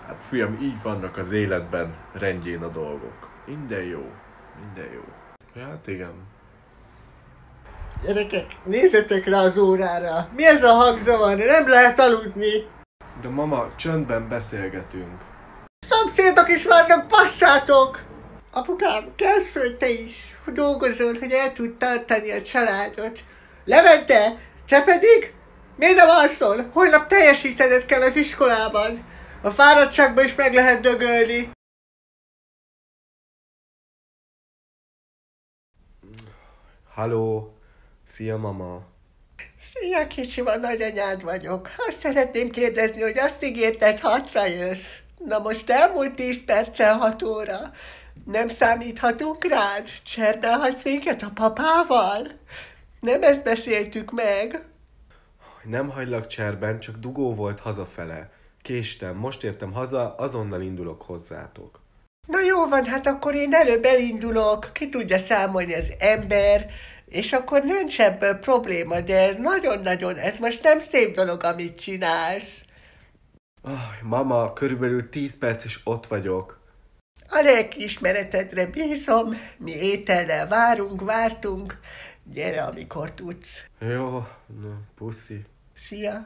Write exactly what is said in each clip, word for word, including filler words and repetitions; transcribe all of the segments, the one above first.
Hát fiam, így vannak az életben rendjén a dolgok. Minden jó, minden jó. Hát igen. Gyerekek, nézzetek rá az órára! Mi ez a hangzavar? Nem lehet aludni! De mama, csöndben beszélgetünk. Szomszédok is vannak, passzátok! Apukám, kelsz föl te is, hogy dolgozol, hogy el tud tartani a családot. Levente, te pedig? Miért nem alszol? Holnap teljesítened kell az iskolában. A fáradtságban is meg lehet dögölni. Halló, szia mama. Szia kicsim, a nagyanyád vagyok. Azt szeretném kérdezni, hogy azt ígérted, hatra jössz. Na most elmúlt tíz perccel hat óra. Nem számíthatunk rád? Cserdálhatsz minket a papával? Nem ezt beszéltük meg? Nem hagylak cserben, csak dugó volt hazafele. Késtem, most értem haza, azonnal indulok hozzátok. Na jó van, hát akkor én előbb elindulok, ki tudja számolni az ember, és akkor nincs ebből probléma, de ez nagyon-nagyon, ez most nem szép dolog, amit csinálsz. Oh, mama, körülbelül tíz perc és ott vagyok. A lelkiismeretedre bízom, mi étellel várunk, vártunk, gyere, amikor tudsz. Jó, na, puszi. Szia!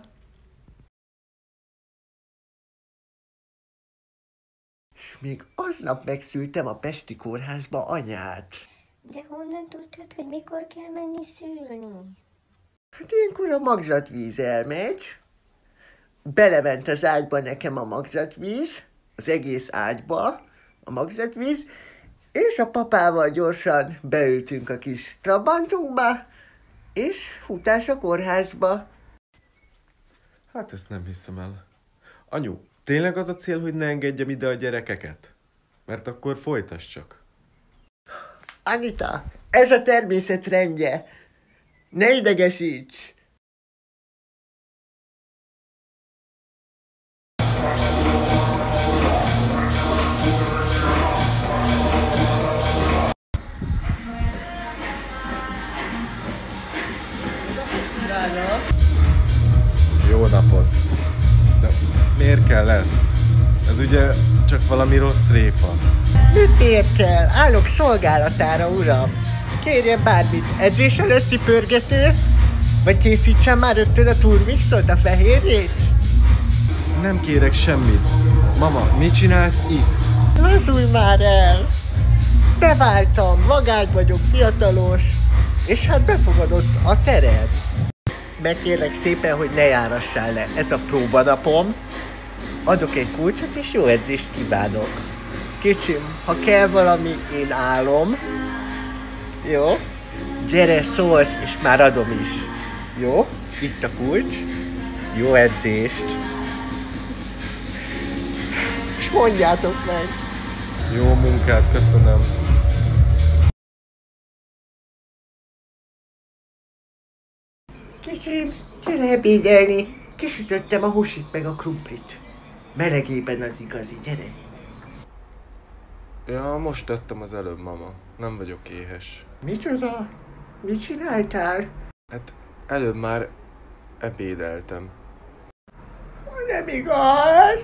És még aznap megszültem a pesti kórházba anyát. De honnan tudtad, hogy mikor kell menni szülni? Hát ilyenkor a magzatvíz elmegy. Belement az ágyba nekem a magzatvíz, az egész ágyba a magzatvíz, és a papával gyorsan beültünk a kis trabantunkba, és futás a kórházba. Hát ezt nem hiszem el. Anyu, tényleg az a cél, hogy ne engedjem ide a gyerekeket? Mert akkor folytass csak. Anita, ez a természet rendje. Ne idegesíts! Jó napot! De miért kell ezt? Ez ugye csak valami rossz tréfa. Mit miért kell? Állok szolgálatára, uram. Kérjen bármit. Edzés előtti pörgető? Vagy készítsem már rögtön a turmixot, a fehérjét? Nem kérek semmit. Mama, mit csinálsz itt? Lazulj már el! Beváltam, vagány vagyok, fiatalos, és hát befogadott a tered. Megkérlek szépen, hogy ne járassál le. Ez a próbanapom. Adok egy kulcsot, és jó edzést kívánok. Kicsim, ha kell valami, én állom. Jó? Gyere, szólsz, és már adom is. Jó? Itt a kulcs. Jó edzést. És mondjátok meg. Jó munkát, köszönöm. Kicsim, gyere ebédelni. Kisütöttem a húsit meg a krumplit. Melegében az igazi, gyere. Ja, most tettem az előbb, mama. Nem vagyok éhes. Micsoda? Mit csináltál? Hát előbb már ebédeltem. Nem igaz!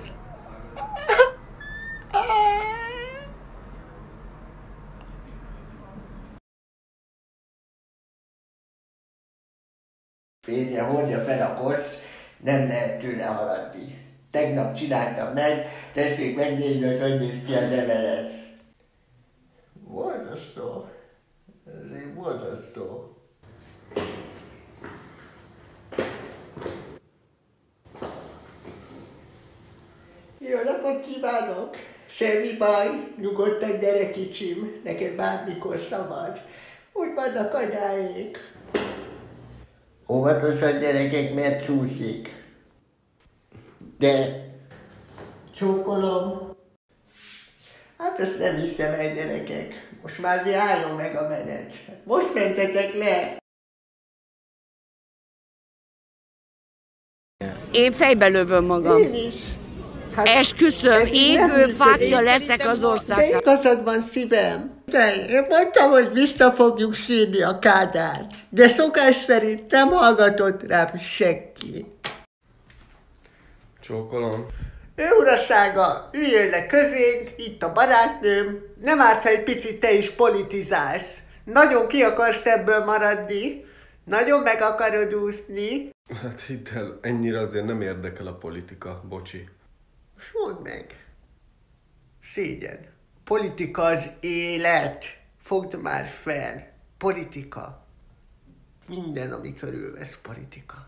Férje hordja fel a koszt, nem lehet tőle haladni. Tegnap csináltam meg, tessék megnézni, hogy hogy néz ki az emelet. Borzasztó. Ez egy borzasztó. Jó napot kívánok! Semmi baj, nyugodtan gyere kicsim, neked bármikor szabad. Úgy vannak anyáék. Óvatosan gyerekek, mert csúszik. De csókolom. Hát ezt nem hiszem el, gyerekek. Most már azért álljon meg a menet. Most mentetek le. Én fejbe lövöm magam. Én is. Hát, Esküszöm, ez így nem égő működik. fákja leszek az De országnak. igazad van, szívem. De én mondtam, hogy vissza fogjuk sírni a Kádárt. De szokás szerint nem hallgatott rám senki. Csókolom. Ő urasága, üljön le közénk, itt a barátnőm. Nem árt, ha egy picit te is politizálsz. Nagyon ki akarsz ebből maradni. Nagyon meg akarod úszni. Hát hidd el, ennyire azért nem érdekel a politika, bocsi. S mondd meg. Szégyen. Politika az élet. Fogd már fel. Politika. Minden, ami körülvesz, politika.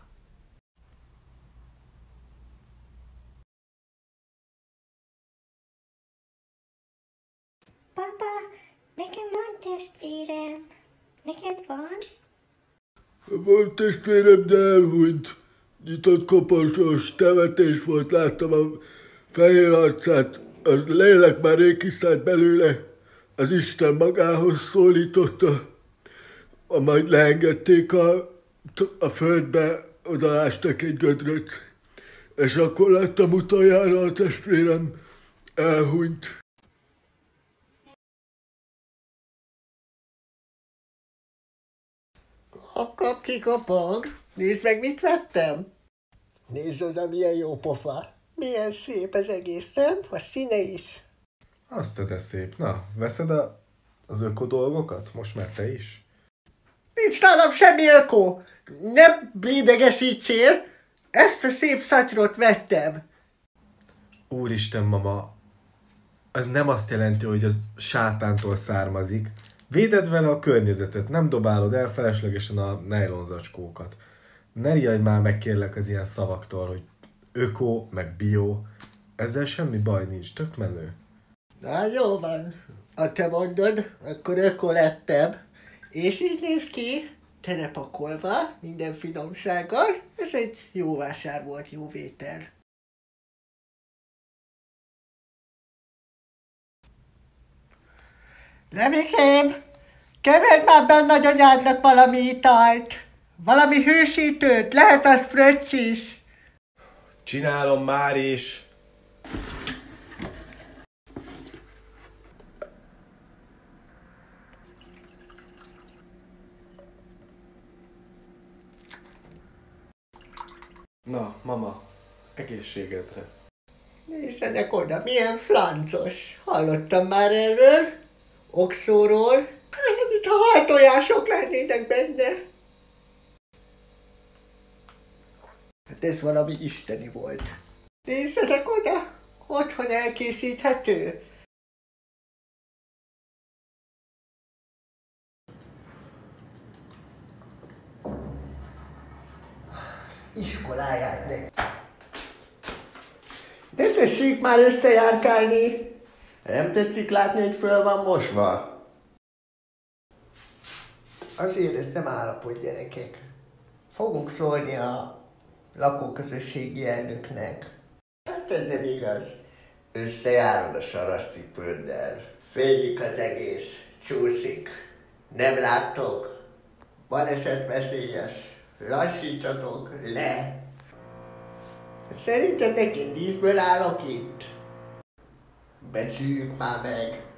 Papa, nekem van testvérem. Neked van? Volt testvérem, de elhunyt. Nyitott koporsós temetés volt, láttam a fehér arcát, a lélek már rég kiszállt belőle, az Isten magához szólította, majd leengedték a, a földbe, odaástak egy gödröt, és akkor láttam utoljára a testvérem elhunyt. Kap, kap, kikapog. Nézd meg, mit vettem. Nézd oda, milyen jó pofa. Milyen szép az egész, nem? A színe is. Azt de szép. Na, veszed a, az öko dolgokat? Most már te is? Nincs nálam semmi öko. Nem védegesítsél. Ezt a szép szatyrot vettem. Úristen, mama, az nem azt jelenti, hogy az sátántól származik. Véded vele a környezetet, nem dobálod el feleslegesen a nejlonzacskókat. Ne riadj már meg kérlek az ilyen szavaktól, hogy öko, meg bio. Ezzel semmi baj nincs, tök menő. Na jó van. Ha te mondod, akkor öko lettem. És így néz ki, telepakolva, minden finomsággal. Ez egy jó vásár volt, jó vétel. Lemikém, keverd már be a nagyanyádnak valami italt. Valami hősítőt, lehet az fröccs is. Csinálom már is. Na, mama, egészségedre. Nézzenek oda, milyen flancos. Hallottam már erről. Okszóról. Mintha haltojások lennének benne. Hát ez valami isteni volt. Nézzenek oda, otthon elkészíthető. Az iskoláját neki. Ne tessék már összejárkálni. Nem tetszik látni, hogy föl van mosva? Azért ez nem állapot, gyerekek. Fogunk szólni a lakóközösségi elnöknek. Hát ez nem igaz. Összejárod a sarascipőddel. Félik az egész. Csúszik. Nem láttok? Baleset veszélyes. Lassítsatok le. Szerintetek én díszből állok itt? Becsüljük már meg.